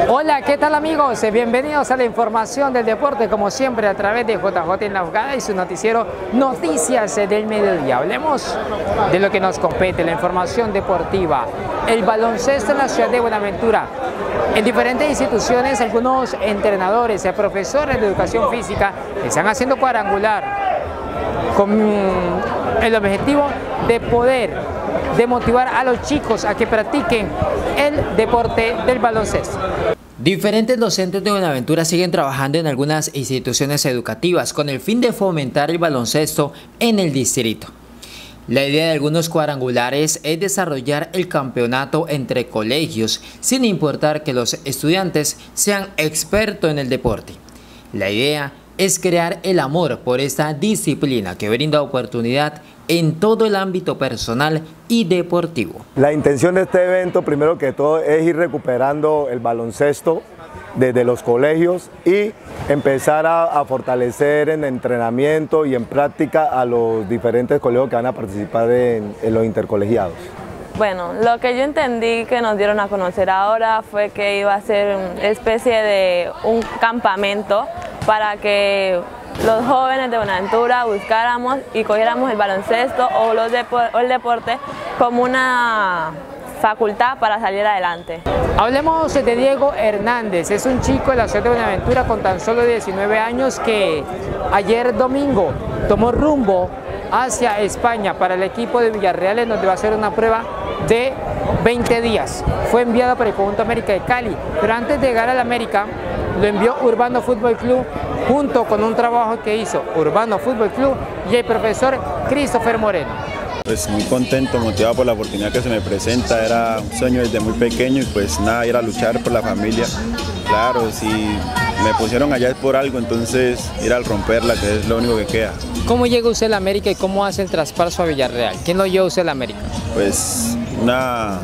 Hola, ¿qué tal amigos? Bienvenidos a la información del deporte, como siempre a través de JJ en la jugada y su noticiero Noticias del Mediodía. Hablemos de lo que nos compete, la información deportiva, el baloncesto en la ciudad de Buenaventura. En diferentes instituciones, algunos entrenadores, profesores de educación física están haciendo cuadrangular con el objetivo de poder motivar a los chicos a que practiquen el deporte del baloncesto. Diferentes docentes de Buenaventura siguen trabajando en algunas instituciones educativas con el fin de fomentar el baloncesto en el distrito. La idea de algunos cuadrangulares es desarrollar el campeonato entre colegios sin importar que los estudiantes sean expertos en el deporte. La idea es crear el amor por esta disciplina que brinda oportunidad en todo el ámbito personal y deportivo. La intención de este evento, primero que todo, es ir recuperando el baloncesto desde los colegios y empezar a fortalecer en entrenamiento y en práctica a los diferentes colegios que van a participar en los intercolegiados. Bueno, lo que yo entendí que nos dieron a conocer ahora fue que iba a ser una especie de un campamento para que los jóvenes de Buenaventura buscáramos y cogiéramos el baloncesto o el deporte como una facultad para salir adelante. Hablemos de Diego Hernández, es un chico de la ciudad de Buenaventura con tan solo 19 años que ayer domingo tomó rumbo hacia España para el equipo de Villarreal, en donde va a hacer una prueba de 20 días. Fue enviado para el conjunto América de Cali, pero antes de llegar al América lo envió Urbano Fútbol Club junto con un trabajo que hizo Urbano Fútbol Club y el profesor Christopher Moreno. Pues muy contento, motivado por la oportunidad que se me presenta, era un sueño desde muy pequeño y pues nada, ir a luchar por la familia. Claro, si me pusieron allá es por algo, entonces ir a romperla, que es lo único que queda. ¿Cómo llega usted a la América y cómo hace el traspaso a Villarreal? ¿Quién lo lleva usted a la América? Pues una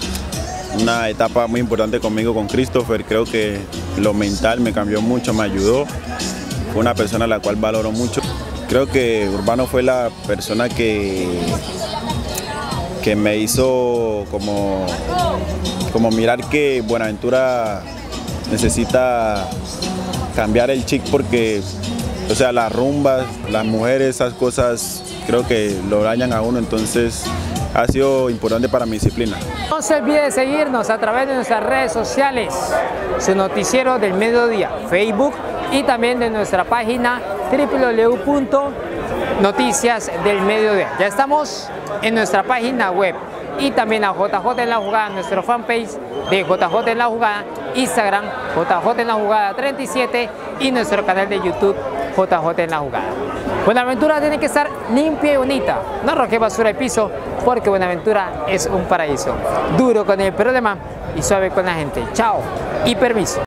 etapa muy importante conmigo, con Christopher. Creo que lo mental me cambió mucho, me ayudó. Fue una persona a la cual valoro mucho. Creo que Urbano fue la persona que me hizo como mirar que Buenaventura necesita cambiar el chip, porque, o sea, las rumbas, las mujeres, esas cosas creo que lo dañan a uno, entonces ha sido importante para mi disciplina. No se olvide de seguirnos a través de nuestras redes sociales, su noticiero del mediodía, Facebook, y también de nuestra página www.noticiasdelmediodía. Ya estamos en nuestra página web y también a JJ en la jugada, nuestro fanpage de JJ en la jugada, Instagram JJ en la jugada 37 y nuestro canal de YouTube JJ en la jugada. Buenaventura tiene que estar limpia y bonita, no arroje basura al piso, porque Buenaventura es un paraíso. Duro con el problema y suave con la gente. Chao y permiso.